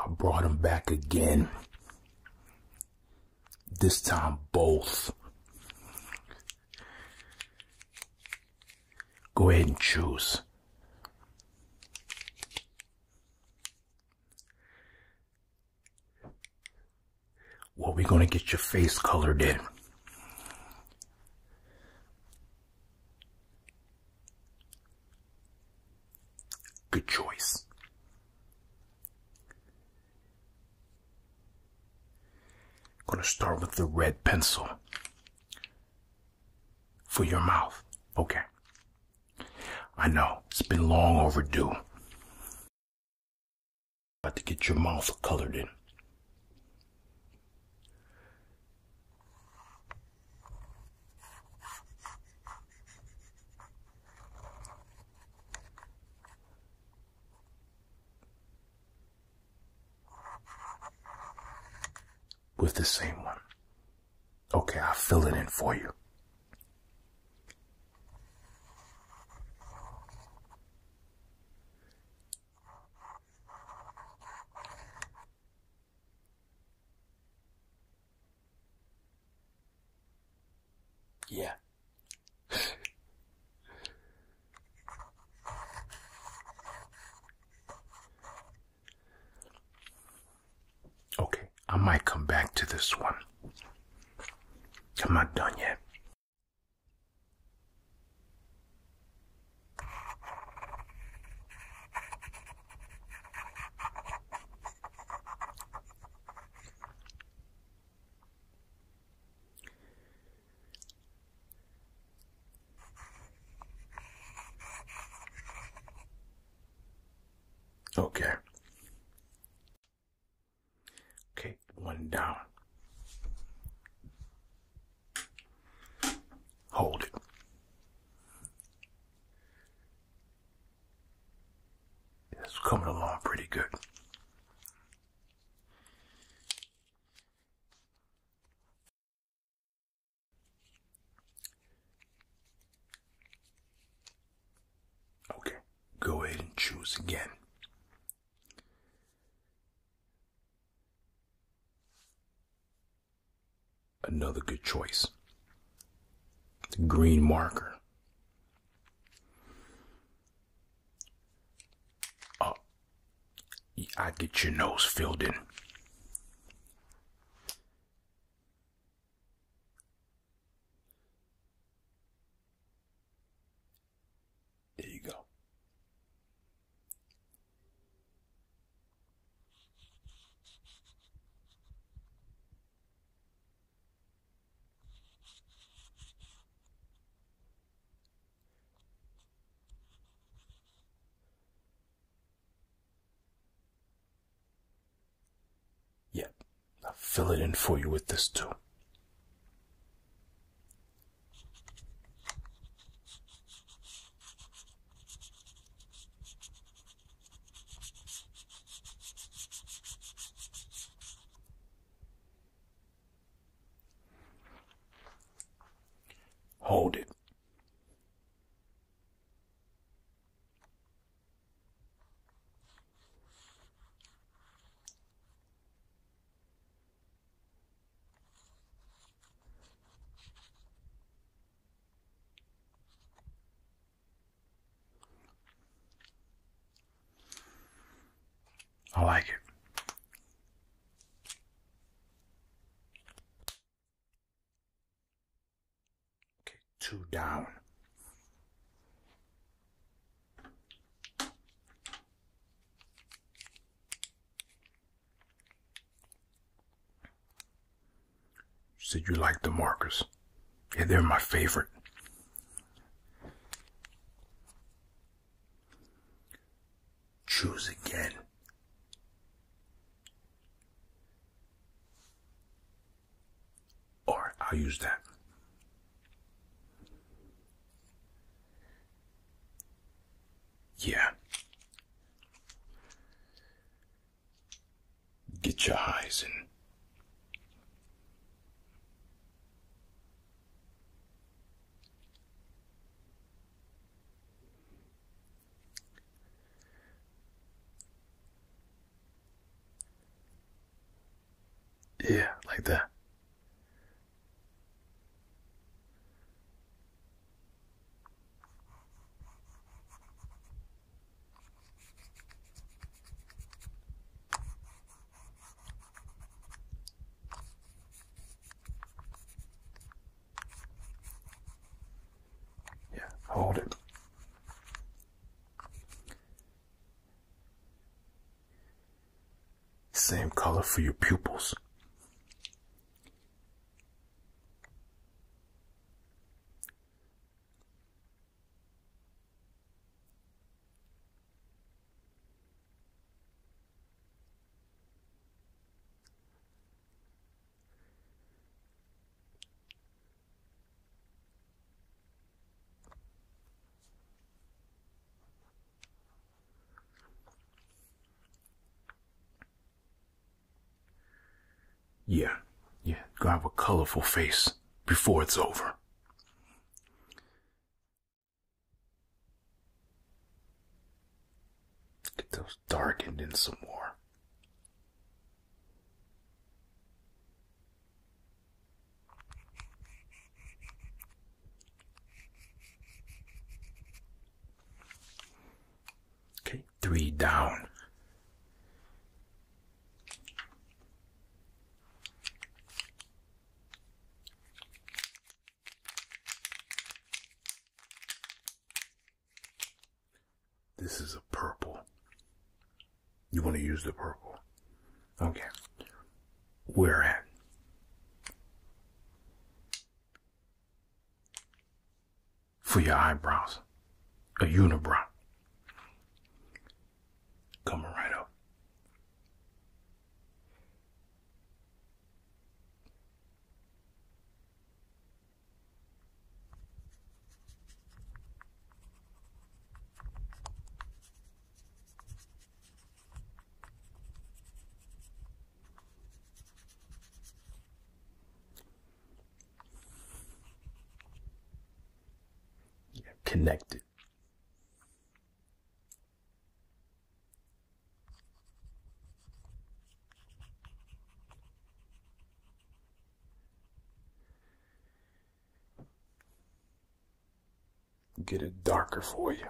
I brought them back again. This time both. Go ahead and choose. Well, we're going to get your face colored in. Good choice. Going to start with the red pencil for your mouth. Okay. I know, it's been long overdue. About to get your mouth colored in. With the same one. Okay, I'll fill it in for you. Yeah. Okay, I might come back to this one. I'm not done yet. Okay. Okay, one down. Hold it. It's coming along pretty good. Okay, go ahead and choose again. Another good choice. The green marker. I get your nose filled in. There you go. Yep, I'll fill it in for you with this too. Hold it. I like it. Okay, two down. You said you like the markers. Yeah, they're my favorite. Choose again. Or I'll use that. Yeah. Get your eyes in. like that. Yeah, hold it. Same color for your pupils. Yeah, gonna have a colorful face before it's over. Get those darkened in some more. Okay, 3 down. This is a purple. You want to use the purple. Okay. Where at? For your eyebrows. A unibrow. Coming right up. Connected. Get it darker for you.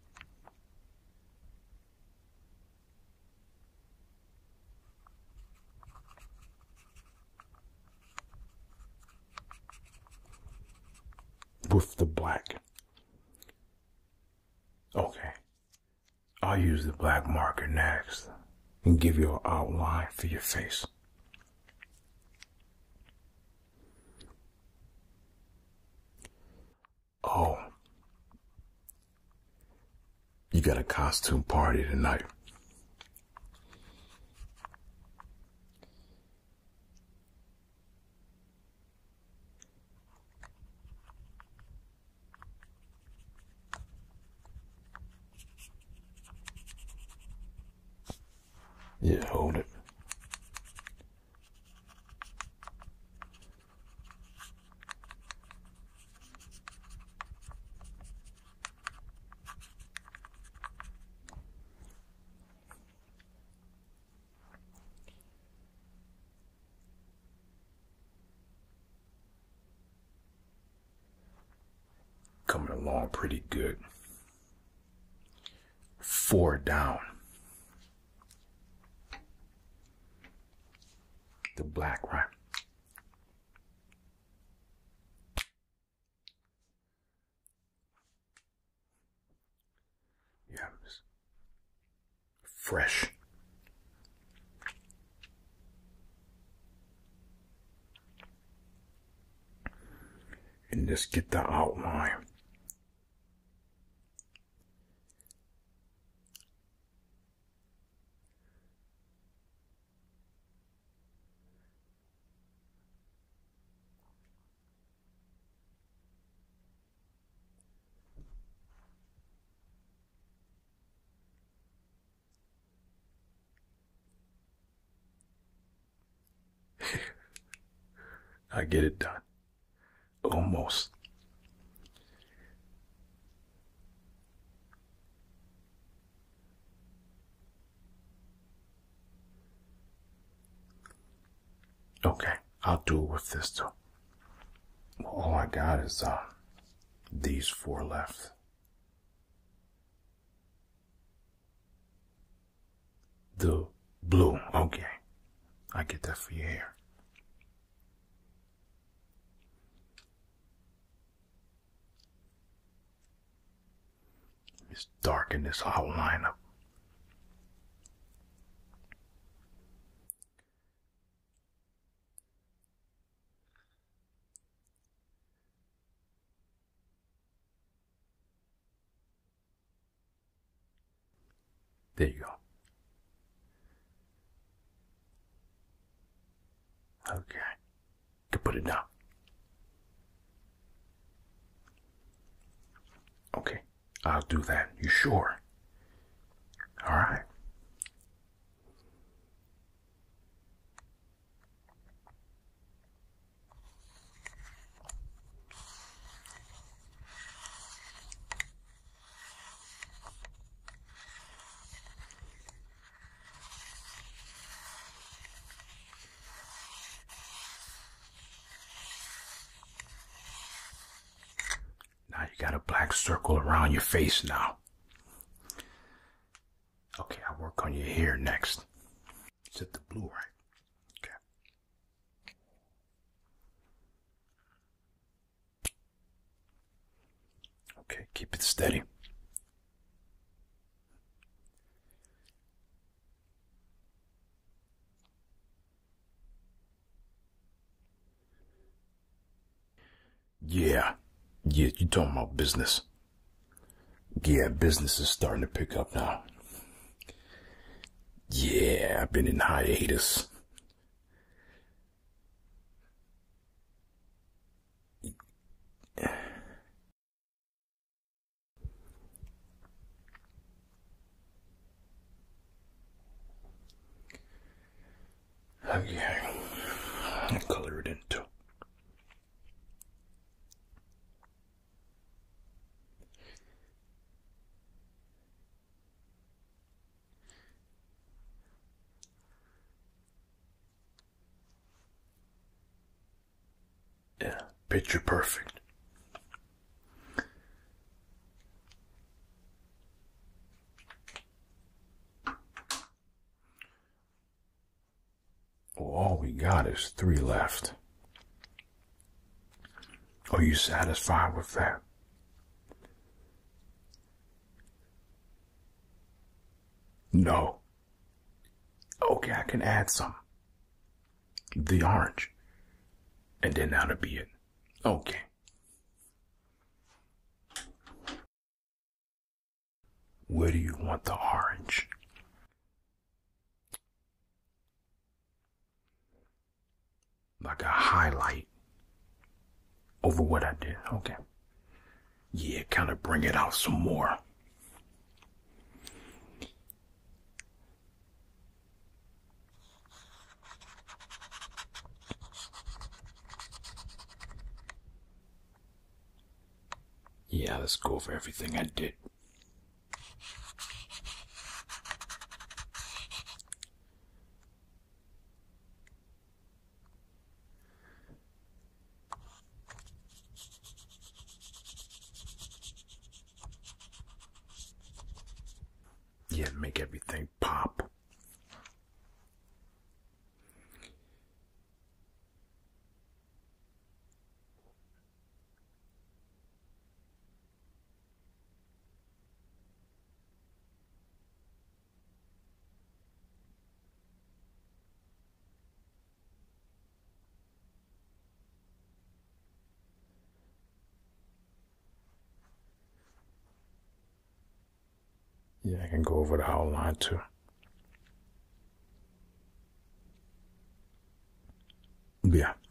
With the black. Okay. I'll use the black marker next and give you an outline for your face. Oh. You got a costume party tonight. Yeah, hold it. Coming along pretty good. 4 down. The black, right? Yeah, it's fresh. And just get the outline. I get it done. Almost. Okay, I'll do it with this too. Well, all I got is these 4 left. The blue, okay. I get that for your hair. Let's darken this outline up. There you go. Okay. Can put it down. Okay. I'll do that. You sure? All right. Now you got a black circle around your face now. Okay, I'll work on your hair next. Set the blue right. Okay. Okay, keep it steady. Yeah, you're talking about business. Yeah, business is starting to pick up now. Yeah, I've been in hiatus. Okay, I'll color it in too. Yeah, picture perfect. Well, all we got is 3 left. Are you satisfied with that? No. Okay, I can add some. The orange. And then that'll be it. Okay. Where do you want the orange? Like a highlight over what I did. Okay. Yeah, kind of bring it out some more. Yeah, let's go over everything I did. Yeah, make everything pop. Yeah, I can go over the outline too. Yeah.